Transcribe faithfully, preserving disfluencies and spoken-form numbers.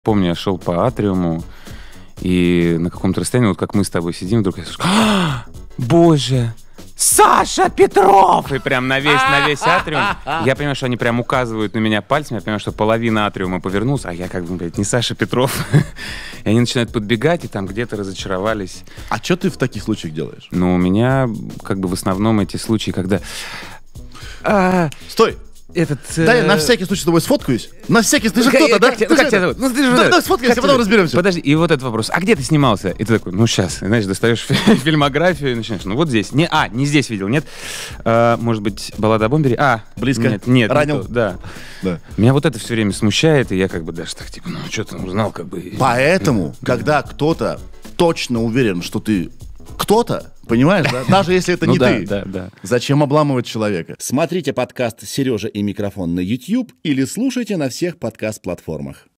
Помню, я шел по атриуму, и на каком-то расстоянии, вот как мы с тобой сидим, вдруг я слышу: «А, боже, Саша Петров!» И прям на весь, на весь атриум. Я понимаю, что они прям указывают на меня пальцем, я понимаю, что половина атриума повернулась, а я как бы, блядь, не Саша Петров. И они начинают подбегать, и там где-то разочаровались. А что ты в таких случаях делаешь? Ну, у меня как бы в основном эти случаи, когда... А... Стой! Этот, да, э... я на всякий случай с тобой сфоткаюсь. На всякий случай. Ты же кто-то, да? Как, ну, как тебя зовут? Ну, ты же... Да, да, сфоткайся, а потом разберемся. Подожди, и вот этот вопрос. А где ты снимался? И ты такой, ну, сейчас. Знаешь, достаешь фильмографию и начинаешь. Ну, вот здесь. Не, а, не здесь видел, нет? А, может быть, «Баллада о бомбере»? А, близко. Нет, нет. Ранил? Не да. да. Меня вот это все время смущает, и я как бы даже так, типа, ну, что ты узнал, как бы... Поэтому, когда кто-то точно уверен, что ты кто-то, понимаешь, да? Даже если это не ну, ты. Да, да, да. Зачем обламывать человека? Смотрите подкаст «Сережа и микрофон» на YouTube или слушайте на всех подкаст-платформах.